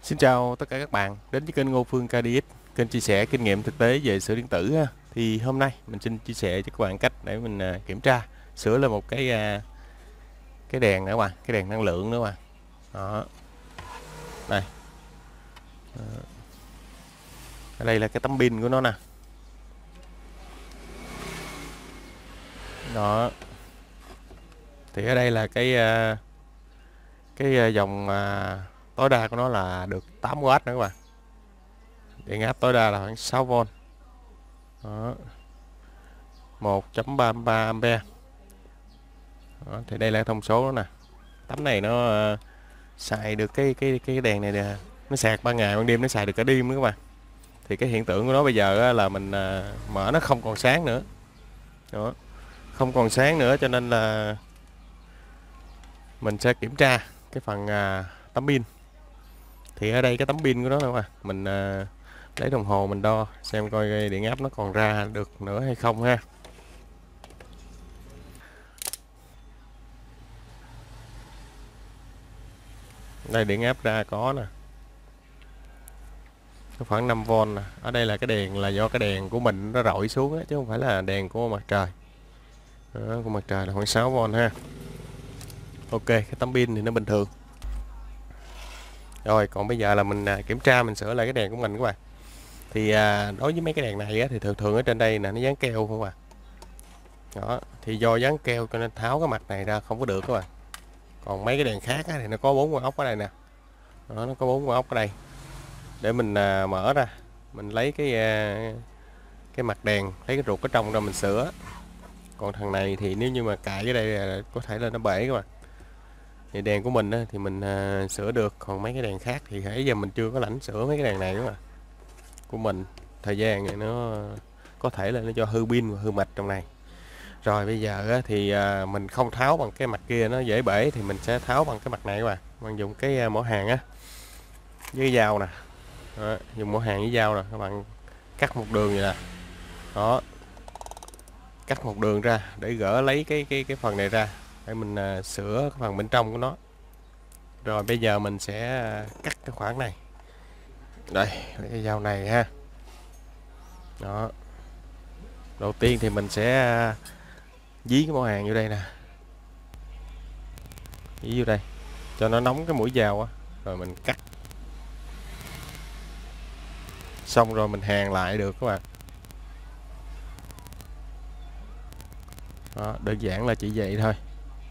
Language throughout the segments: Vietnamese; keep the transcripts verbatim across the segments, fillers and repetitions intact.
Xin chào tất cả các bạn đến với kênh Ngô Phương ca đê ích, kênh chia sẻ kinh nghiệm thực tế về sửa điện tử ha. Thì hôm nay mình xin chia sẻ cho các bạn cách để mình à, kiểm tra sửa lên một cái à, cái đèn nữa các bạn, cái đèn năng lượng nữa các bạn. Đó. Đây. Đó. Ở đây là cái tấm pin của nó nè. Đó. Thì ở đây là cái à, cái à, dòng à, tối đa của nó là được tám oát nữa các bạn. Điện áp tối đa là khoảng sáu vôn. Đó. một chấm ba mươi ba ampe. Đó, thì đây là thông số đó nè. Tấm này nó uh, xài được cái cái cái đèn này nè, nó sạc ban ngày ban đêm, nó xài được cả đêm nữa các bạn. Thì cái hiện tượng của nó bây giờ uh, là mình uh, mở nó không còn sáng nữa. Đó. Không còn sáng nữa cho nên là mình sẽ kiểm tra cái phần uh, tấm pin. Thì ở đây cái tấm pin của nó đâu mà mình uh, lấy đồng hồ mình đo xem coi điện áp nó còn ra được nữa hay không ha. Đây điện áp ra có nè, khoảng năm vôn nè. Ở đây là cái đèn là do cái đèn của mình nó rọi xuống á, chứ không phải là đèn của mặt trời. Đó, của mặt trời là khoảng sáu vôn ha. Ok, cái tấm pin thì nó bình thường. Rồi còn bây giờ là mình à, kiểm tra mình sửa lại cái đèn của mình các bạn. Thì à, đối với mấy cái đèn này á, thì thường thường ở trên đây nè nó dán keo không à. Đó, thì do dán keo cho nên tháo cái mặt này ra không có được các bạn. Còn mấy cái đèn khác á, thì nó có bốn con ốc ở đây nè. Đó, nó có bốn con ốc ở đây. Để mình à, mở ra, mình lấy cái à, cái mặt đèn, lấy cái ruột ở trong ra mình sửa. Còn thằng này thì nếu như mà cài cái đây là có thể là nó bể các bạn. Thì đèn của mình á, thì mình à, sửa được, còn mấy cái đèn khác thì hãy giờ mình chưa có lãnh sửa mấy cái đèn này nữa mà. Của mình thời gian này nó có thể là nó do hư pin và hư mạch trong này. Rồi bây giờ á, thì à, mình không tháo bằng cái mặt kia nó dễ bể, thì mình sẽ tháo bằng cái mặt này các bạn. Bạn dùng cái à, mỏ hàng á với cái dao nè. Đó, dùng mỏ hàng với dao nè các bạn, cắt một đường vậy nè. Đó, cắt một đường ra để gỡ lấy cái cái cái phần này ra để mình à, sửa cái phần bên trong của nó. Rồi bây giờ mình sẽ à, cắt cái khoảng này. Đây, lấy cái dao này ha. Đó. Đầu tiên thì mình sẽ à, dí cái mỏ hàng vô đây nè. Dí vô đây cho nó nóng cái mũi dao á, rồi mình cắt. Xong rồi mình hàn lại được các bạn. Đó, đơn giản là chỉ vậy thôi.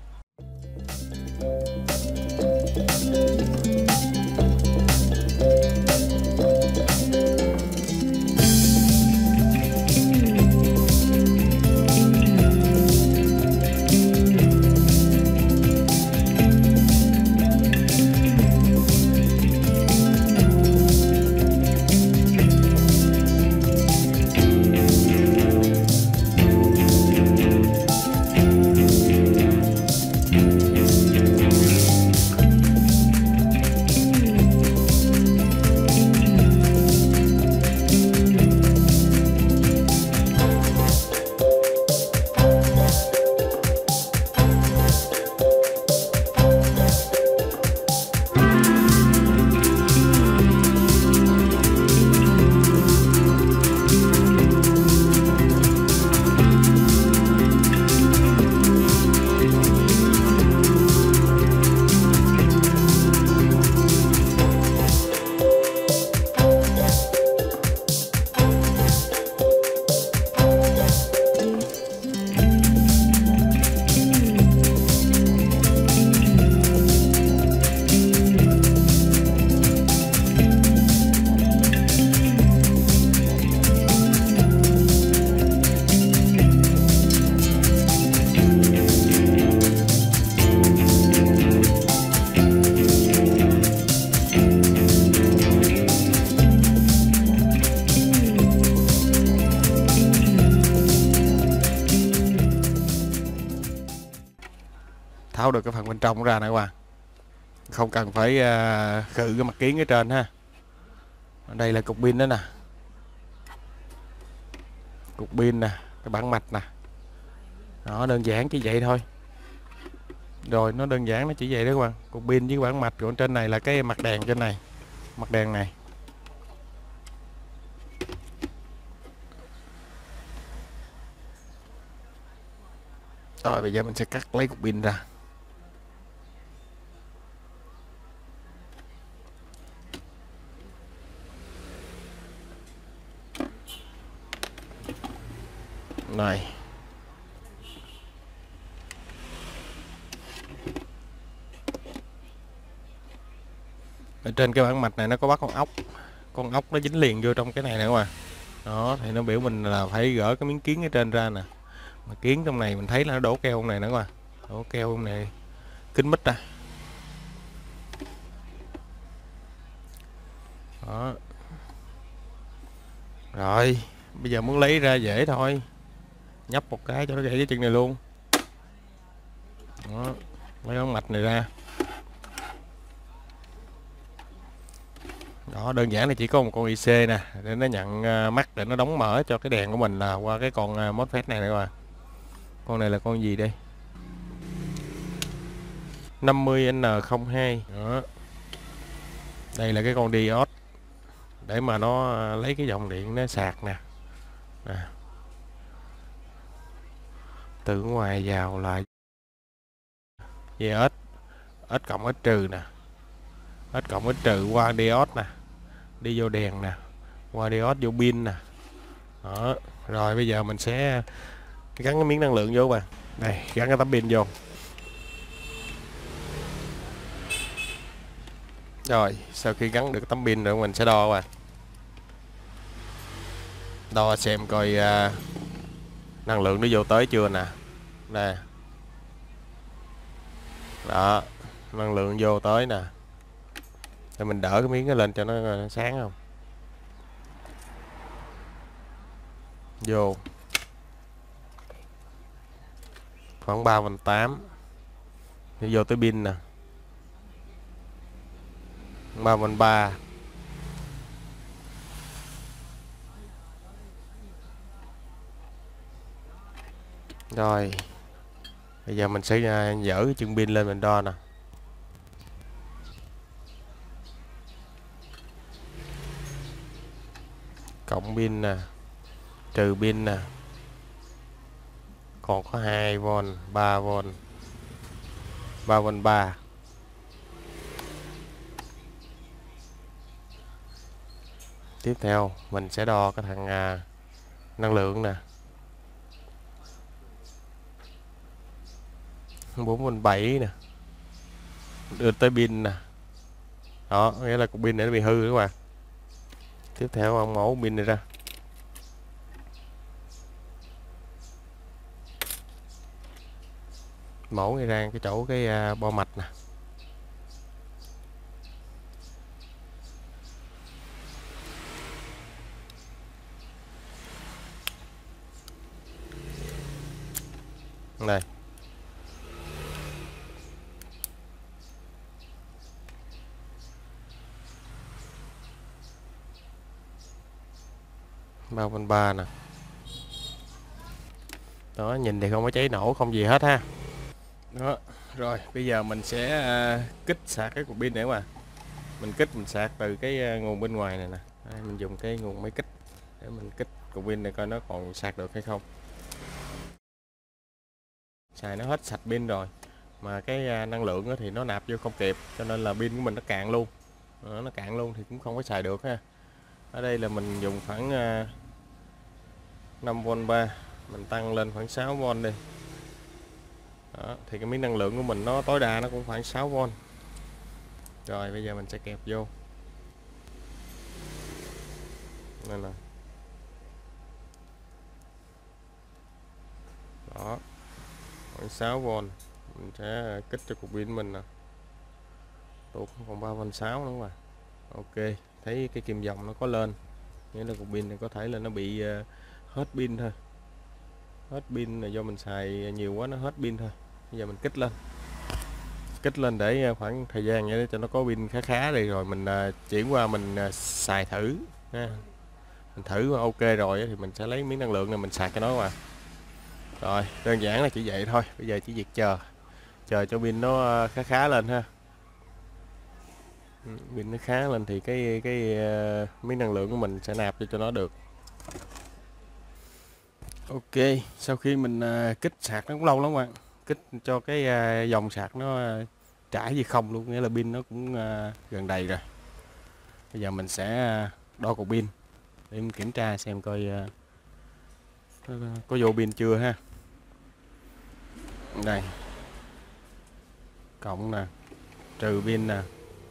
Tháo được cái phần bên trong ra nè các bạn, không cần phải uh, khử cái mặt kiến ở trên ha. Ở đây là cục pin đó nè, cục pin nè, cái bản mạch nè. Đó, đơn giản chỉ vậy thôi. Rồi nó đơn giản nó chỉ vậy đó các bạn, cục pin với bản mạch, còn trên này là cái mặt đèn trên này. mặt đèn này. Rồi bây giờ mình sẽ cắt lấy cục pin ra. Này. Ở trên cái bảng mạch này nó có bắt con ốc. Con ốc nó dính liền vô trong cái này nữa mà. Đó thì nó biểu mình là phải gỡ cái miếng kiến ở trên ra nè. Mà kiến trong này mình thấy là nó đổ keo trong này nữa mà. Đổ keo trong này kín mít ra. Đó. Rồi, bây giờ muốn lấy ra dễ thôi. Nhấp một cái cho nó gãy cái chân này luôn. Đó, lấy ống mạch này ra. Đó, đơn giản là chỉ có một con i xê nè để nó nhận mắt, để nó đóng mở cho cái đèn của mình là qua cái con MOSFET này nữa mà. Con này là con gì đây? năm mươi N không hai. Đó. Đây là cái con diode để mà nó lấy cái dòng điện nó sạc nè. Nè. Từ ngoài vào là về ếch ếch cộng ếch trừ nè, ếch cộng ếch trừ qua diode nè, đi vô đèn nè, qua diode vô pin nè. Đó. Rồi bây giờ mình sẽ gắn cái miếng năng lượng vô bạn. Đây, gắn cái tấm pin vô. Rồi sau khi gắn được tấm pin rồi mình sẽ đo bạn, đo xem coi uh, năng lượng nó vô tới chưa nè. Đây. Đó, năng lượng vô tới nè. Để mình đỡ cái miếng nó lên cho nó, nó sáng không. Vô khoảng ba phần tám. Thì vô tới pin nè, ba phần ba. Rồi bây giờ mình sẽ uh, dỡ cái chân pin lên mình đo nè. Cộng pin nè, trừ pin nè, còn có hai vôn, ba vôn, ba vôn ba. Tiếp theo mình sẽ đo cái thằng uh, năng lượng nè, bốn vôn bảy nè, đưa tới pin nè. Đó, nghĩa là cục pin này nó bị hư các bạn. Tiếp theo ông mẫu pin này ra. Mẫu ngay ra cái chỗ cái uh, bo mạch nè. Đây. ba phần ba nè. Đó, nhìn thì không có cháy nổ không gì hết ha. Đó, rồi bây giờ mình sẽ uh, kích sạc cái cục pin này mà. Mình kích mình sạc từ cái uh, nguồn bên ngoài này nè. Đây, mình dùng cái nguồn máy kích để mình kích cục pin này coi nó còn sạc được hay không. Xài nó hết sạch pin rồi mà cái uh, năng lượng thì nó nạp vô không kịp, cho nên là pin của mình nó cạn luôn. Đó, nó cạn luôn thì cũng không có xài được ha. Ở đây là mình dùng khoảng uh, năm vôn ba, mình tăng lên khoảng sáu vôn đi. Đó, thì cái miếng năng lượng của mình nó tối đa nó cũng khoảng sáu vôn. Rồi bây giờ mình sẽ kẹp vô. Đây nè. Đó, khoảng sáu vôn. Mình sẽ kích cho cục pin mình nè. Tụt còn ba vôn sáu nữa mà. Ok, thấy cái kim dòng nó có lên, nghĩa là cục pin này có thể là nó bị uh, hết pin thôi. Hết pin là do mình xài nhiều quá nó hết pin thôi. Bây giờ mình kích lên. Kích lên để khoảng thời gian để cho nó có pin khá khá đi rồi mình uh, chuyển qua mình uh, xài thử ha. Mình thử ok rồi thì mình sẽ lấy miếng năng lượng này mình sạc cho nó mà. Rồi, đơn giản là chỉ vậy thôi. Bây giờ chỉ việc chờ chờ cho pin nó uh, khá khá lên ha. Ừ, pin nó khá lên thì cái cái uh, miếng năng lượng của mình sẽ nạp cho cho nó được. Ok, sau khi mình uh, kích sạc nó cũng lâu lắm các bạn, kích cho cái uh, dòng sạc nó uh, trải về không luôn, nghĩa là pin nó cũng uh, gần đầy rồi. Bây giờ mình sẽ uh, đo cục pin để mình kiểm tra xem coi uh, có, có vô pin chưa ha. Đây, cộng nè, trừ pin nè,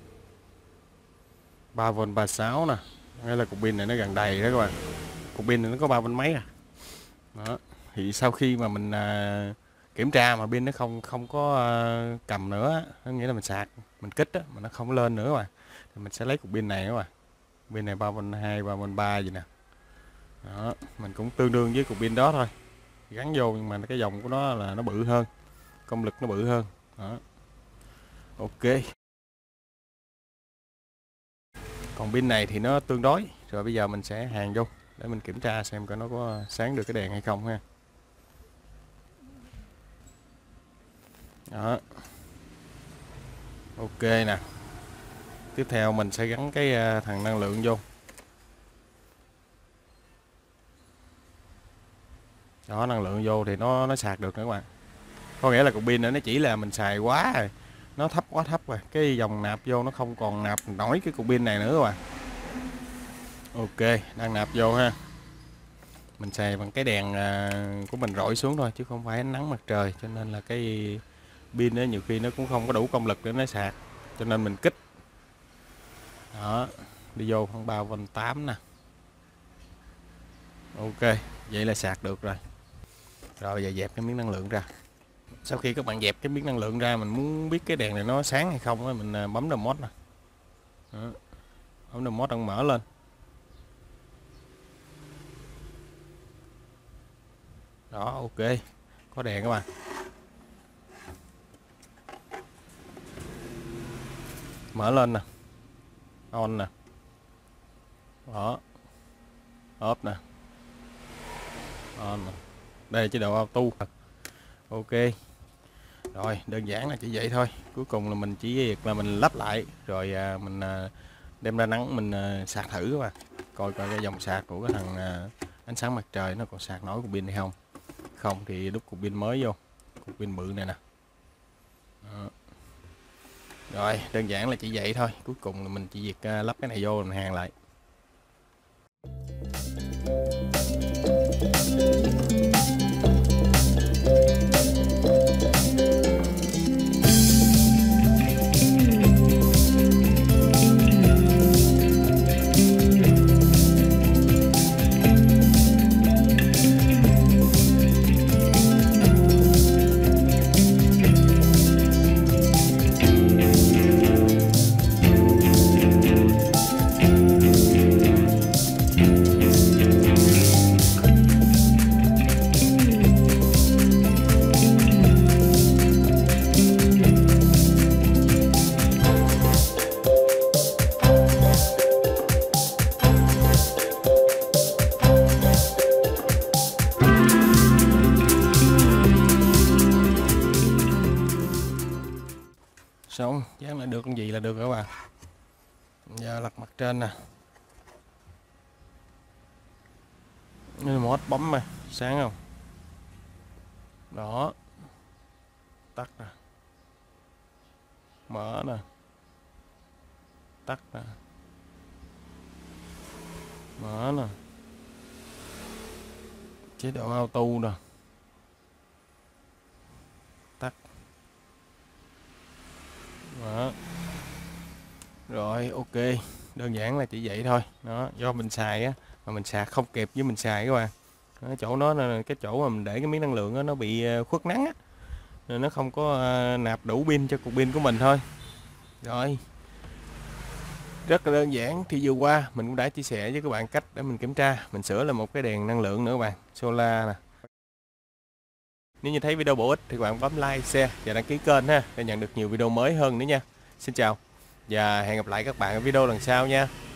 ba vôn ba mươi sáu nè, nghĩa là cục pin này nó gần đầy đó các bạn. Cục pin này nó có ba vôn mấy à. Đó. Thì sau khi mà mình à, kiểm tra mà pin nó không không có à, cầm nữa, có nghĩa là mình sạc, mình kích á, mà nó không lên nữa mà, thì mình sẽ lấy cục pin này nữa mà. Pin này ba vôn hai, ba vôn ba gì nè. Đó, mình cũng tương đương với cục pin đó thôi. Gắn vô nhưng mà cái dòng của nó là nó bự hơn, công lực nó bự hơn. Đó. Ok. Còn pin này thì nó tương đối. Rồi bây giờ mình sẽ hàn vô để mình kiểm tra xem coi nó có sáng được cái đèn hay không ha. Đó. Ok nè. Tiếp theo mình sẽ gắn cái thằng năng lượng vô. Đó, năng lượng vô thì nó nó sạc được nữa các bạn. Có nghĩa là cục pin này nó chỉ là mình xài quá rồi, nó thấp quá thấp rồi, cái dòng nạp vô nó không còn nạp nổi cái cục pin này nữa các bạn. Ok, đang nạp vô ha. Mình xài bằng cái đèn của mình rọi xuống thôi chứ không phải ánh nắng mặt trời, cho nên là cái pin đó nhiều khi nó cũng không có đủ công lực để nó sạc, cho nên mình kích. Đó, đi vô khoảng ba vôn tám nè. Ok, vậy là sạc được rồi. Rồi bây giờ dẹp cái miếng năng lượng ra. Sau khi các bạn dẹp cái miếng năng lượng ra, mình muốn biết cái đèn này nó sáng hay không á, mình bấm remote nè. Đó. Bấm remote đang mở lên. Đó, ok, có đèn các bạn. Mở lên nè, on nè, đó, off nè, on nè. Đây là chế độ auto. Ok, rồi đơn giản là chỉ vậy thôi. Cuối cùng là mình chỉ việc là mình lắp lại rồi à, mình à, đem ra nắng mình à, sạc thử các bạn, coi coi cái dòng sạc của cái thằng à, ánh sáng mặt trời nó còn sạc nổi cục pin hay không. Không thì đúc cục pin mới vô, cục pin bự này nè. Đó. Rồi đơn giản là chỉ vậy thôi. Cuối cùng là mình chỉ việc uh, lắp cái này vô mình hàn lại. Xong, dán lại được con gì là được các bạn. Giờ lật mặt trên nè. Remote bấm này, sáng không? Đó. Tắt nè. Mở nè. Tắt nè. Mở nè. Chế độ auto nè. Tắt. Đó. Rồi ok, đơn giản là chỉ vậy thôi. Đó, do mình xài á mà mình sạc không kịp với mình xài các bạn. Đó, chỗ đó là cái chỗ mà mình để cái miếng năng lượng đó, nó bị khuất nắng á, nên nó không có nạp đủ pin cho cục pin của mình thôi. Rồi. Rất là đơn giản, thì vừa qua mình cũng đã chia sẻ với các bạn cách để mình kiểm tra, mình sửa là một cái đèn năng lượng nữa các bạn, solar nè. Nếu như thấy video bổ ích thì các bạn bấm like, share và đăng ký kênh ha, để nhận được nhiều video mới hơn nữa nha. Xin chào và hẹn gặp lại các bạn ở video lần sau nha.